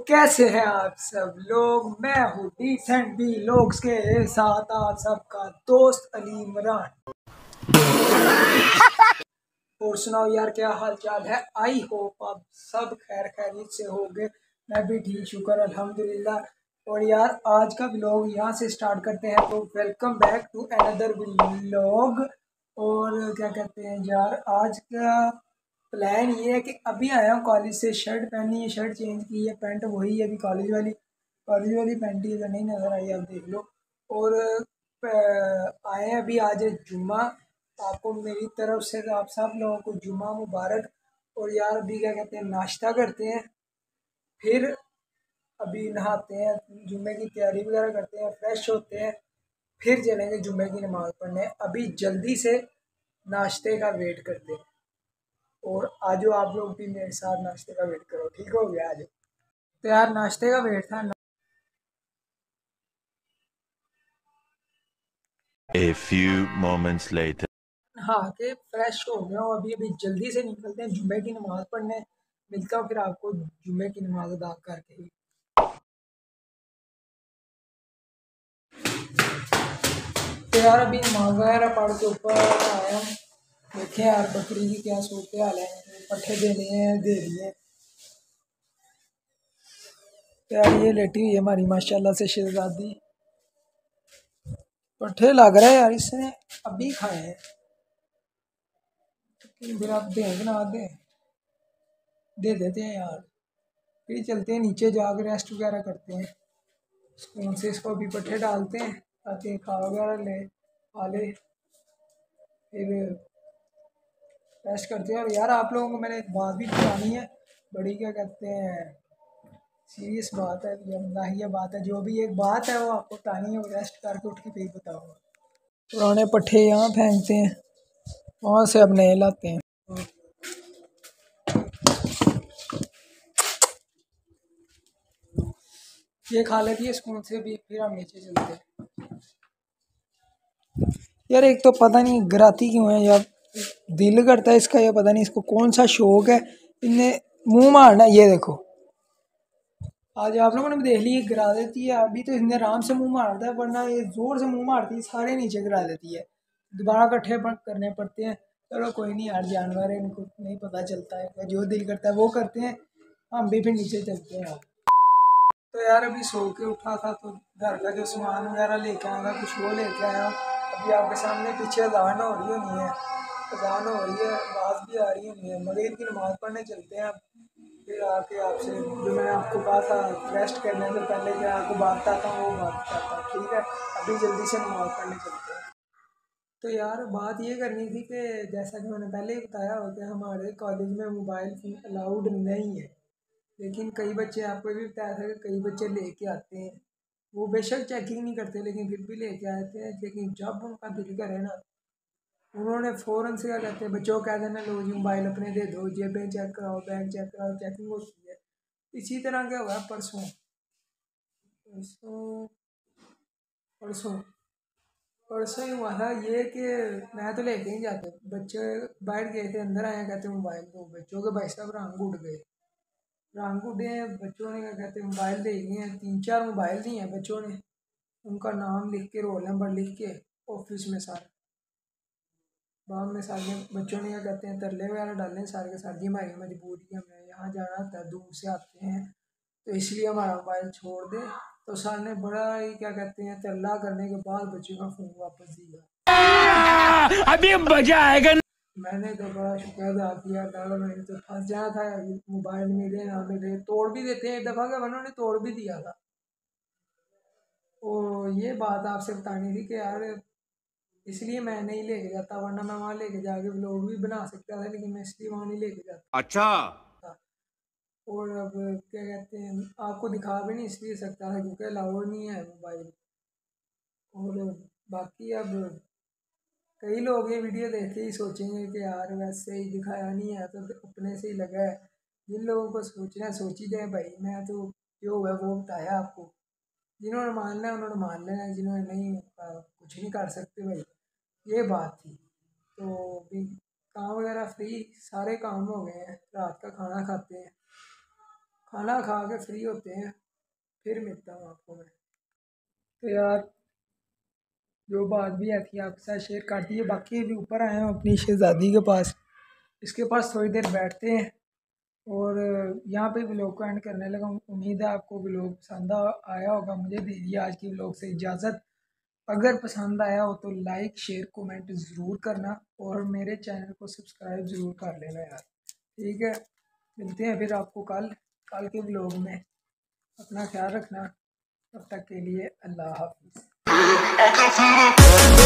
कैसे हैं आप सब लोग। मैं हूँ डिसेंट बी लोग्स के साथ आप सबका दोस्त अली इमरान। और सुनाओ यार, क्या हाल चाल है। आई होप आप सब खैर खैरियत से होंगे। मैं भी ठीक, शुक्र अल्हम्दुलिल्लाह। और यार आज का व्लॉग यहाँ से स्टार्ट करते हैं। तो welcome back to another vlog. और क्या कहते हैं यार, आज का प्लान ये है कि अभी आया हूँ कॉलेज से, शर्ट पहनी है, शर्ट चेंज की है, पैंट वही है अभी कॉलेज वाली पैंट ही है, नहीं नज़र आई, आप देख लो। और आए हैं अभी, आज है जुम्मा। आपको मेरी तरफ से तो आप सब लोगों को जुम्मा मुबारक। और यार अभी क्या कहते हैं, नाश्ता करते हैं, फिर अभी नहाते हैं, जुम्मे की तैयारी वगैरह करते हैं, फ्रेश होते हैं, फिर चलेंगे जुम्मे की नमाज़ पढ़ने। अभी जल्दी से नाश्ते का वेट करते हैं। और आजो आप लोग भी मेरे साथ नाश्ते का वेट करो, ठीक हो गया। आजो तो यार नाश्ते का वेट था। A few moments later. हाँ के फ्रेश हो गया हूँ, अभी अभी जल्दी से निकलते हैं जुम्मे की नमाज़ पढ़ने। मिलता हूँ फिर आपको जुम्मे की नमाज अदा करके ही। तो यार अभी नमाज वगैरह पढ़ के ऊपर आया हूँ। देखें यार बकरी की क्या सूरत हाल है, पट्ठे देने हैं, दे दिए। तो यार ये लेटी हुई है हमारी माशाल्लाह से शहजादी। पट्ठे लग रहा है यार, इसने अभी खाए हैं, फिर आप दें कि ना दें, दे देते हैं यार। फिर चलते हैं नीचे, जाकर रेस्ट वगैरह करते हैं। स्पून से इसको अभी पट्ठे डालते हैं ताकि खा वगैरह ले, खा ले, फिर रेस्ट करते हैं। और यार आप लोगों को मैंने एक बात भी बतानी है, बड़ी क्या कहते हैं सीरियस बात है, ये बात है, जो भी एक बात है वो आपको बतानी है, वो रेस्ट करके उठ के फिर बताऊँगा। पुराने पट्ठे यहाँ फेंकते हैं, वहाँ से अब नए लाते हैं। ये खा लेती है स्पून से भी, फिर हम नीचे चलते हैं। यार एक तो पता नहीं गिराती क्यों है यार, दिल करता है इसका, या पता नहीं इसको कौन सा शौक है, इनने मुंह मारना। ये देखो आज आप लोगों ने भी देख ली, ये गिरा देती है। अभी तो इसने आराम से मुंह मारता है, वरना ये जोर से मुंह मारती है, सारे नीचे गिरा देती है। दोबारा इकट्ठे करने पड़ते हैं। चलो कोई नहीं यार, जानवर है, इनको नहीं पता चलता है, जो दिल करता है वो करते हैं। हम भी फिर नीचे चलते हैं यार। तो यार अभी सो के उठा था, तो घर का जो सामान वगैरह लेके आया था कुछ वो लेके आया हूँ। अभी आपके सामने पीछे अजान हो रही होनी है, अजान हो रही है, आवाज़ भी आ रही होनी है, मगरिब की नमाज़ पढ़ने चलते हैं। फिर आके आपसे जो मैंने आपको कहा था रेस्ट करने से पहले कि आपको बात आता हूँ वो बात बताता हूँ, ठीक है। अभी जल्दी से नमाज़ पढ़ने चलते हैं। तो यार बात ये करनी थी कि जैसा कि मैंने पहले ही बताया हो कि हमारे कॉलेज में मोबाइल फ़ोन अलाउड नहीं है। लेकिन कई बच्चे, आपको भी बताया था कि कई बच्चे लेके आते हैं, वो बेशक चेकिंग नहीं करते लेकिन फिर भी लेके आते हैं। लेकिन जब उनका दिल करे ना, उन्होंने फ़ौरन से क्या कहते हैं, बच्चों को कह देना लो जी मोबाइल अपने दे दो, जेबें चेक कराओ, बैग चेक कराओ, चेकिंग होती है। इसी तरह क्या हुआ परसों परसों परसों परसों ही हुआ था ये कि मैं तो लेके ही जाते, बच्चे बाहर गए थे, अंदर आए, कहते मोबाइल दो। बच्चों के भाई साहब रंग उड़ गए, रंग उड़े हैं बच्चों ने, क्या कहते हैं मोबाइल दे दिए हैं, 3-4 मोबाइल दिए हैं बच्चों ने। उनका नाम लिख के, रोल नंबर लिख के ऑफिस में सारे बाद में सारे बच्चों ने क्या कहते हैं तरले वगैरह डाले सारे के सारे, जी हमारी मजबूरी है, हमें यहाँ जाना होता है, दूर से आते हैं, तो इसलिए हमारा मोबाइल छोड़ दे। तो सर ने बड़ा ही क्या कहते हैं तरला करने के बाद बच्चों का फ़ोन वापस दिया। अभी मजा आएगा। मैंने तो बड़ा शुक्र अदा किया, दादा मैंने तो फंस जाना था, मोबाइल मिले ना मिले, तोड़ भी देते हैं एक दफ़ा का, उन्होंने तोड़ भी दिया था। तो ये बात आपसे बतानी थी कि यार इसलिए मैं नहीं लेके जाता, वरना मैं वहाँ लेके जाके व्लॉग भी बना सकता था, लेकिन मैं इसलिए वहाँ नहीं लेके जाता अच्छा। था। और अब क्या कहते हैं, आपको दिखा भी नहीं इसलिए सकता था क्योंकि अलाउड नहीं है मोबाइल। और बाकी अब कई लोग ये वीडियो देख के ही सोचेंगे कि यार वैसे ही दिखाया नहीं है तो अपने से ही लगा है। जिन लोगों को सोचना है सोच ही जाए भाई, मैं तो जो हुआ वो बताया आपको। जिन्होंने मानना है उन्होंने मान लेना है, जिन्होंने नहीं कुछ नहीं कर सकते भाई, ये बात थी। तो भी काम वगैरह फ्री, सारे काम हो गए हैं, रात का खाना खाते हैं, खाना खा के फ्री होते हैं, फिर मिलता हूँ आपको मैं। तो यार जो बात भी है थी आपके साथ शेयर कर दी है। बाकी अभी ऊपर आए हैं अपनी शहज़ादी के पास, इसके पास थोड़ी देर बैठते हैं और यहाँ पे व्लॉग को एंड करने लगा हूँ। उम्मीद है आपको व्लॉग पसंद आया होगा। मुझे दीजिए आज की व्लॉग से इजाज़त। अगर पसंद आया हो तो लाइक शेयर कमेंट ज़रूर करना और मेरे चैनल को सब्सक्राइब ज़रूर कर लेना यार। ठीक है, मिलते हैं फिर आपको कल के व्लॉग में। अपना ख्याल रखना, तब तक के लिए अल्लाह हाफिज़।